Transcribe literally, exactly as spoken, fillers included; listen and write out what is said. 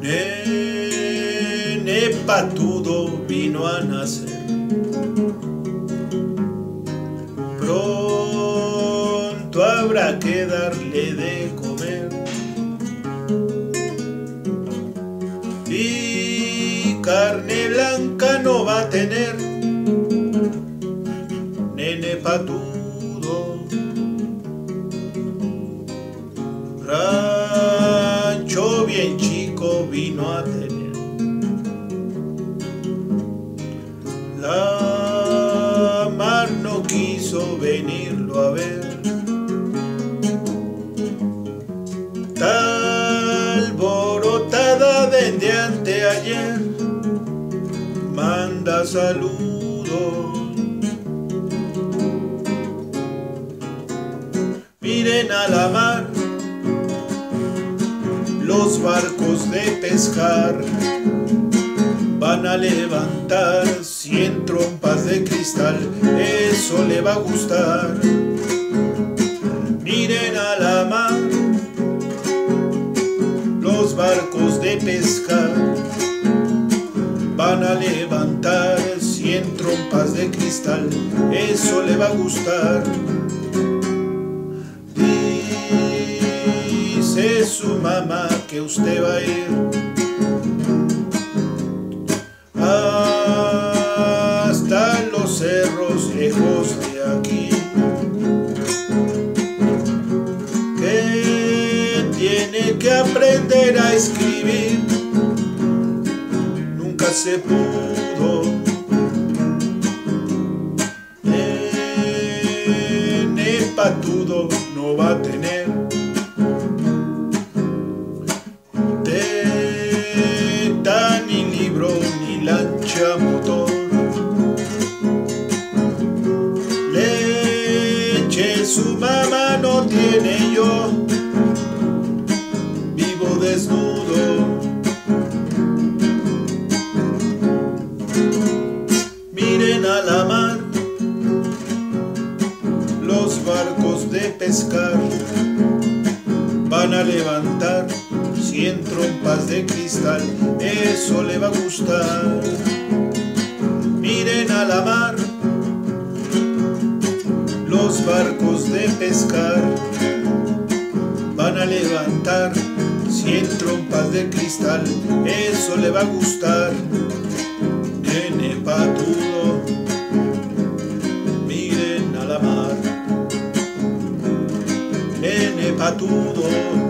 Nene patudo vino a nacer. Pronto habrá que darle de comer y carne blanca no va a tener. Nene patudo, rancho bien chico vino a tener. La mar no quiso venirlo a ver. Tal alborotada desde anteayer manda saludos. Miren a la mar los barcos de pescar, van a levantar cien trompas de cristal, eso le va a gustar. Miren a la mar los barcos de pescar, van a levantar cien trompas de cristal, eso le va a gustar. Dice su mamá que usted va a ir hasta los cerros lejos de aquí, que tiene que aprender a escribir, nunca se pudo. Nene patudo no va a tener teta, ni libro, ni lancha motor. Leche su mamá no tiene, yo vivo desnudo. Miren a la mar los barcos de pescar, van a levantar cien trompas de cristal, eso le va a gustar. Miren a la mar los barcos de pescar, van a levantar cien trompas de cristal, eso le va a gustar. Nene patudo, miren a la mar. Nene patudo,